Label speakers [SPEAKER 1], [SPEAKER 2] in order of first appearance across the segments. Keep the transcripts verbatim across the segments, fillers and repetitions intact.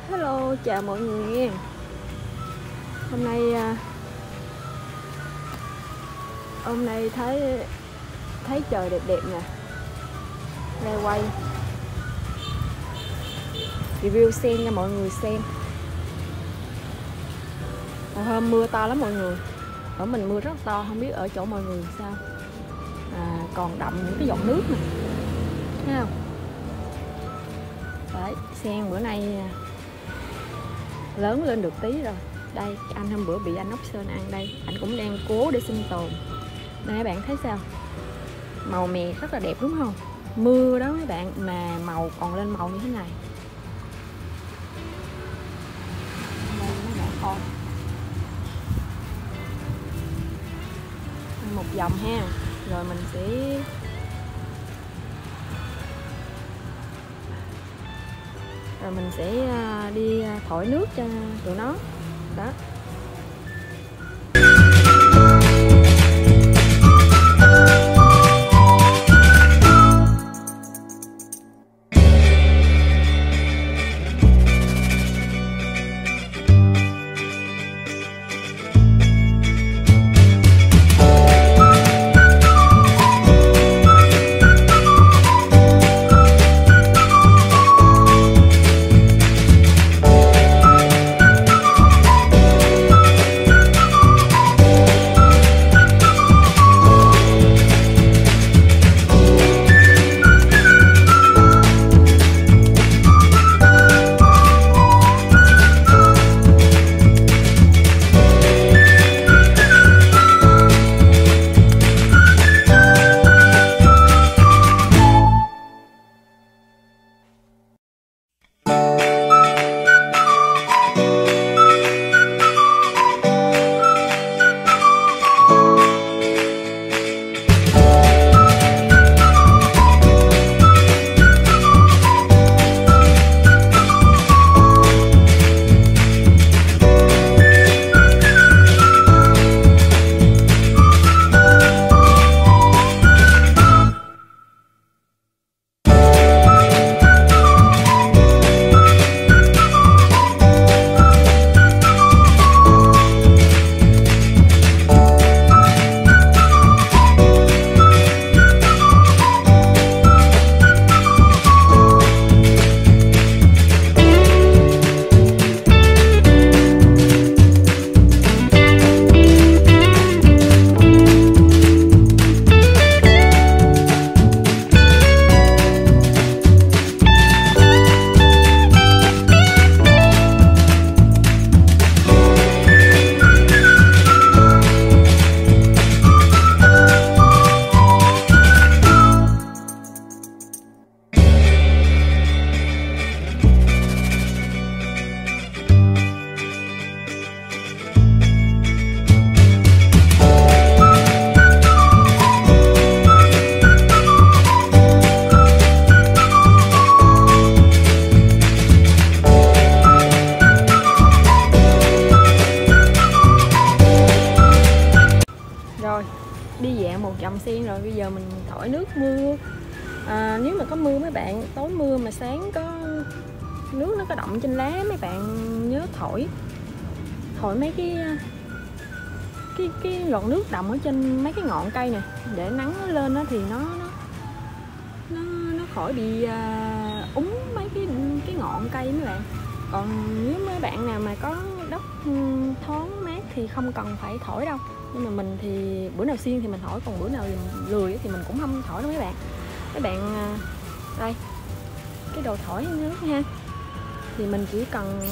[SPEAKER 1] Hello, chào mọi người nha. Hôm nay hôm nay thấy thấy trời đẹp đẹp nè. Đây quay review sen cho mọi người xem. Hồi hôm mưa to lắm mọi người. Ở mình mưa rất to, không biết ở chỗ mọi người sao. À, còn đọng những cái giọt nước nè. Thấy không? Đấy, sen bữa nay lớn lên được tí rồi. Đây, anh hôm bữa bị anh ốc sên ăn đây. Anh cũng đang cố để sinh tồn. Đây các bạn thấy sao? Màu mè rất là đẹp đúng không? Mưa đó mấy bạn mà màu còn lên màu như thế này. Đây mấy bạn coi. Một vòng ha. Rồi mình sẽ Rồi mình sẽ đi thổi nước cho tụi nó. Đó. Đi dạo một vòng sen rồi, bây giờ mình thổi nước mưa. À, nếu mà có mưa mấy bạn, tối mưa mà sáng có nước nó có động trên lá, mấy bạn nhớ thổi thổi mấy cái cái cái giọt nước động ở trên mấy cái ngọn cây này để nắng nó lên đó thì nó nó nó, nó khỏi bị uh, úng mấy cái cái ngọn cây mấy bạn. Còn nếu mấy bạn nào mà có đất thoáng mát thì không cần phải thổi đâu. Nhưng mà mình thì bữa nào xiên thì mình thổi, còn bữa nào lười thì mình cũng không thổi đâu mấy bạn. Các bạn đây cái đồ thổi nước ha, thì mình chỉ cần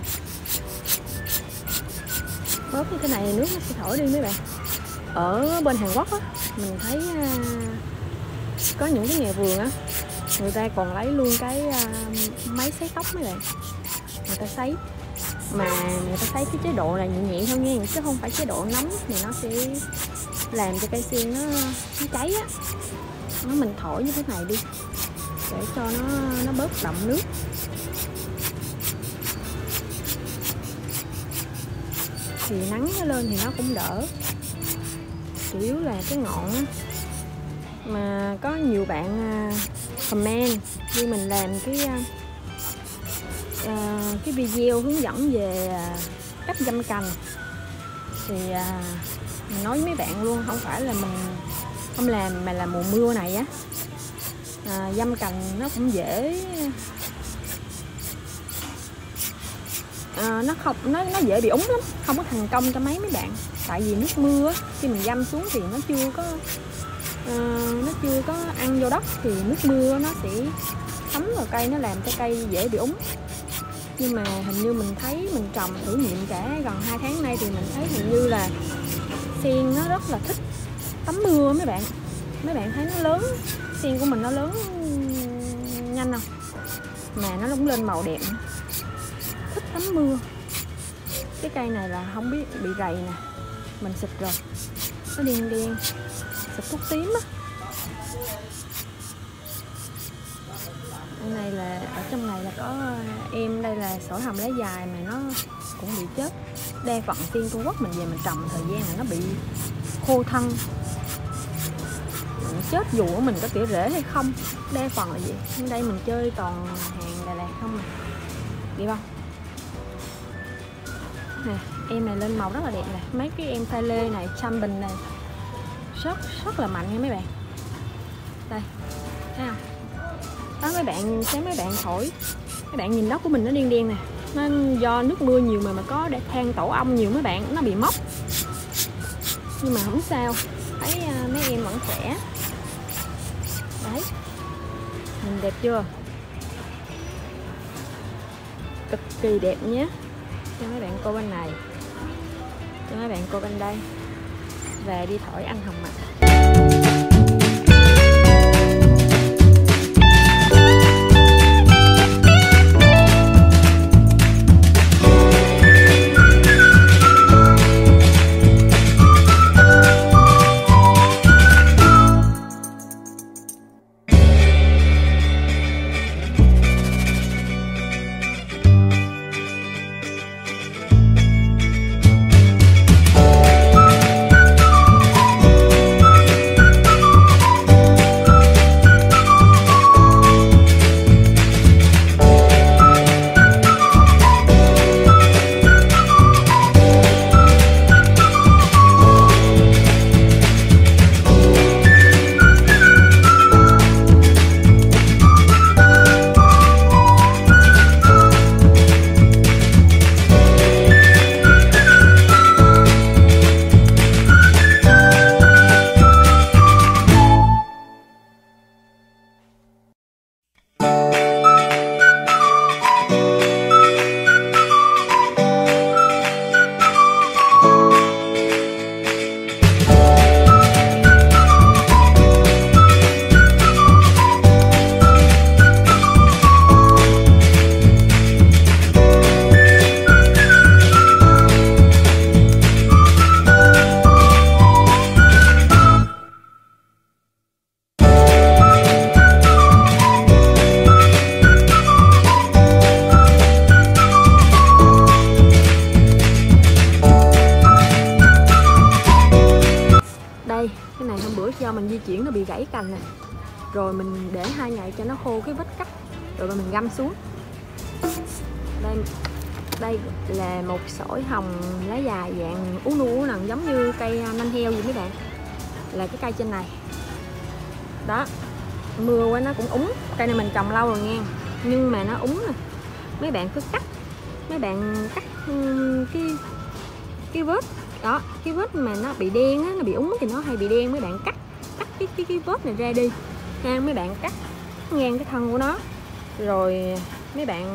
[SPEAKER 1] bóp như thế này nước nó sẽ thổi đi mấy bạn. Ở bên Hàn Quốc á, mình thấy có những cái nhà vườn á, người ta còn lấy luôn cái máy sấy tóc mấy bạn. Người ta sấy mà người ta sấy cái chế độ là nhẹ nhẹ thôi nha, chứ không phải chế độ nóng thì nó sẽ làm cho cây sen nó, nó cháy á. Nó mình thổi như thế này đi để cho nó nó bớt đậm nước. Thì nắng nó lên thì nó cũng đỡ. Chủ yếu là cái ngọn á, mà có nhiều bạn comment như mình làm cái uh, cái video hướng dẫn về à, cách dăm cành. Thì à, mình nói với mấy bạn luôn, không phải là mình không làm mà là mùa mưa này á, à, dăm cành nó cũng dễ, à, nó không nó nó dễ bị úng lắm, không có thành công cho mấy mấy bạn. Tại vì nước mưa á, khi mình dăm xuống thì nó chưa có à, nó chưa có ăn vô đất, thì nước mưa nó sẽ thấm vào cây, nó làm cho cây dễ bị úng. Nhưng mà hình như mình thấy mình trồng thử nghiệm cả gần hai tháng nay thì mình thấy hình như là sen nó rất là thích tắm mưa mấy bạn. Mấy bạn thấy nó lớn, sen của mình nó lớn nhanh không? Mà nó cũng lên màu đẹp nữa. Thích tắm mưa. Cái cây này là không biết bị rầy nè, mình xịt rồi, nó đen đen, xịt thuốc tím á. Đây này là ở trong này là có em, đây là sỏi hồng lá dài mà nó cũng bị chết. Đa phần sen Trung Quốc mình về mình trồng thời gian là nó bị khô thân, chết dù của mình có tỉa rễ hay không, đa phần là vậy. Nhưng đây mình chơi toàn hàng Đà Lạt không nè, đi không nè, em này lên màu rất là đẹp nè. Mấy cái em pha lê này, chăm bình này rất rất là mạnh nha mấy bạn. Đây thấy không đó, mấy bạn thấy mấy bạn thổi, mấy bạn nhìn đất của mình nó đen đen nè, nó do nước mưa nhiều mà mà có than tổ ong nhiều mấy bạn, nó bị mốc. Nhưng mà không sao, thấy uh, mấy em vẫn khỏe. Đấy, nhìn đẹp chưa, cực kỳ đẹp nhé. Cho mấy bạn cô bên này, cho mấy bạn cô bên đây, và đi thổi anh hồng mặt. Cái này hôm bữa do mình di chuyển nó bị gãy cành nè, rồi mình để hai ngày cho nó khô cái vết cắt, rồi mình găm xuống. Đây, đây là một sỏi hồng lá dài dạng uốn nu uốn nần giống như cây nanh heo vậy mấy bạn. Là cái cây trên này. Đó, mưa quá nó cũng úng. Cây này mình trồng lâu rồi nha, nhưng mà nó úng nè. Mấy bạn cứ cắt, mấy bạn cắt cái cái vết đó, cái vết mà nó bị đen á, nó bị úng thì nó hay bị đen. Mấy bạn cắt cắt cái cái cái vết này ra đi ha, mấy bạn cắt ngang cái thân của nó, rồi mấy bạn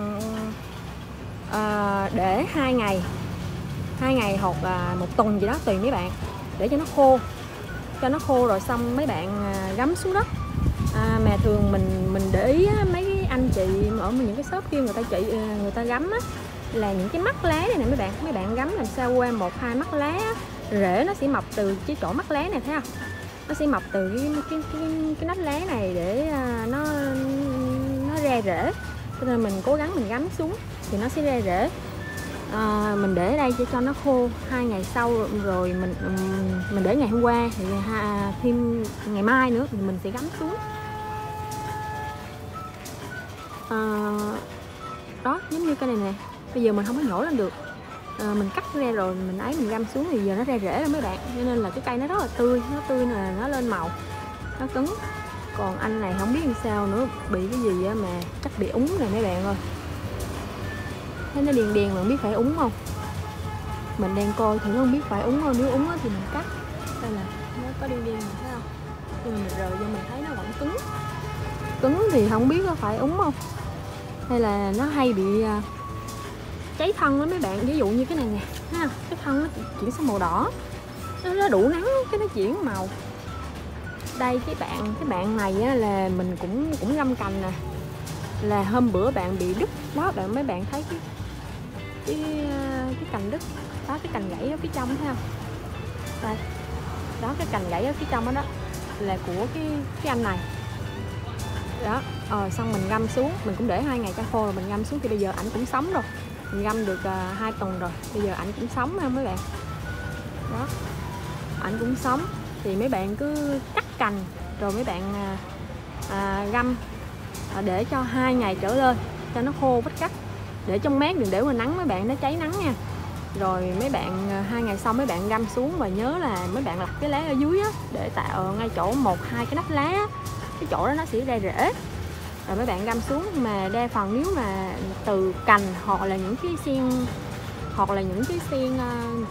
[SPEAKER 1] à, để hai ngày hai ngày hoặc là một tuần gì đó tùy mấy bạn, để cho nó khô, cho nó khô rồi xong mấy bạn gắm xuống đất. À, mà thường mình mình để ý á, mấy anh chị ở những cái shop kia người ta chị người ta gắm á, là những cái mắt lá này nè mấy bạn, mấy bạn gắm làm sao qua một hai mắt lá á, rễ nó sẽ mọc từ cái chỗ mắt lá này, thấy không? Nó sẽ mọc từ cái cái cái, cái nách lá này để uh, nó nó ra rễ. Cho nên mình cố gắng mình gắm xuống thì nó sẽ ra rễ. À, mình để ở đây để cho nó khô. Hai ngày sau rồi mình mình để ngày hôm qua thì ha, thêm ngày mai nữa thì mình sẽ gắm xuống. À, đó, giống như cây này nè, bây giờ mình không có nhổ lên được. À, mình cắt ra rồi mình ấy mình găm xuống thì giờ nó ra rễ rồi mấy bạn, cho nên là cái cây nó rất là tươi, nó tươi là nó lên màu, nó cứng. Còn anh này không biết làm sao nữa, bị cái gì á mà chắc bị úng này mấy bạn ơi. Thấy nó điền điền mà không biết phải úng không. Mình đang coi thử không biết phải úng không, nếu úng thì mình cắt. Đây là nó có điên điên này thấy không, nhưng mà mình rời vô mình thấy nó vẫn cứng. Cứng thì không biết có phải úng không, hay là nó hay bị uh, cháy thân đó mấy bạn. Ví dụ như cái này nè, thấy không, cái thân nó chuyển sang màu đỏ, nó, nó đủ nắng cái nó chuyển màu. Đây cái bạn cái bạn này á, là mình cũng cũng ngâm cành nè, là hôm bữa bạn bị đứt đó, bạn mấy bạn thấy cái cái cái cành đứt đó, cái cành gãy ở phía trong thấy không. Đây đó, cái cành gãy ở phía trong đó, đó là của cái cái anh này đó. Ờ, xong mình ngâm xuống, mình cũng để hai ngày cho khô rồi mình ngâm xuống, thì bây giờ ảnh cũng sống rồi, mình ngâm được uh, hai tuần rồi, bây giờ ảnh cũng sống ha mấy bạn. Đó, ảnh cũng sống. Thì mấy bạn cứ cắt cành rồi mấy bạn à, à, găm à, để cho hai ngày trở lên cho nó khô vết cắt, để trong mát, đừng để ngoài nắng mấy bạn, nó cháy nắng nha. Rồi mấy bạn hai ngày sau mấy bạn găm xuống, và nhớ là mấy bạn lặt cái lá ở dưới á, để tạo ngay chỗ một hai cái nắp lá á, cái chỗ đó nó sẽ ra rễ. Rồi mấy bạn găm xuống, mà đa phần nếu mà từ cành hoặc là những cái xiên hoặc là những cái xiên uh,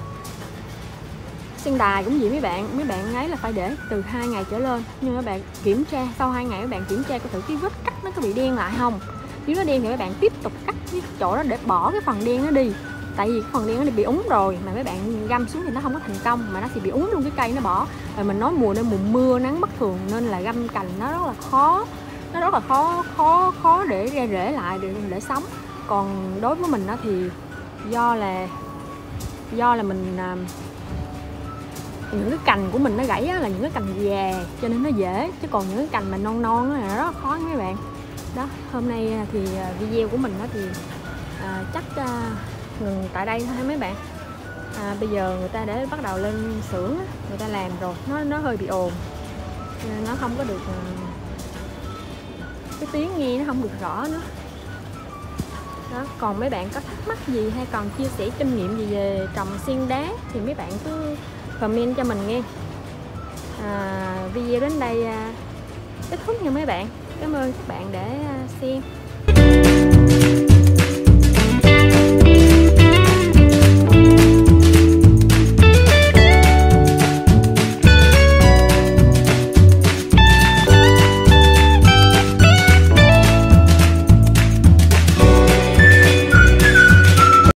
[SPEAKER 1] xiên đài cũng vậy mấy bạn, mấy bạn ấy là phải để từ hai ngày trở lên. Nhưng mấy bạn kiểm tra sau hai ngày, mấy bạn kiểm tra coi thử cái vết cắt nó có bị đen lại không. Nếu nó đen thì mấy bạn tiếp tục cắt cái chỗ đó để bỏ cái phần đen nó đi, tại vì cái phần đen nó bị úng rồi, mà mấy bạn găm xuống thì nó không có thành công, mà nó sẽ bị úng luôn cái cây nó bỏ. Rồi mình nói mùa nên mùa mưa nắng bất thường, nên là găm cành nó rất là khó, nó rất là khó khó khó để ra rễ lại để, để sống. Còn đối với mình đó thì do là do là mình những cái cành của mình nó gãy á, là những cái cành già cho nên nó dễ, chứ còn những cái cành mà non non á là rất là khó mấy bạn. Đó, hôm nay thì video của mình đó thì à, chắc à, ngừng tại đây thôi mấy bạn. À, bây giờ người ta đã bắt đầu lên xưởng, người ta làm rồi, nó nó hơi bị ồn nên nó không có được, cái tiếng nghe nó không được rõ nữa. Đó, còn mấy bạn có thắc mắc gì hay còn chia sẻ kinh nghiệm gì về trồng xiên đá thì mấy bạn cứ comment cho mình nghe. À, video đến đây à, kết thúc nha mấy bạn. Cảm ơn các bạn đã xem.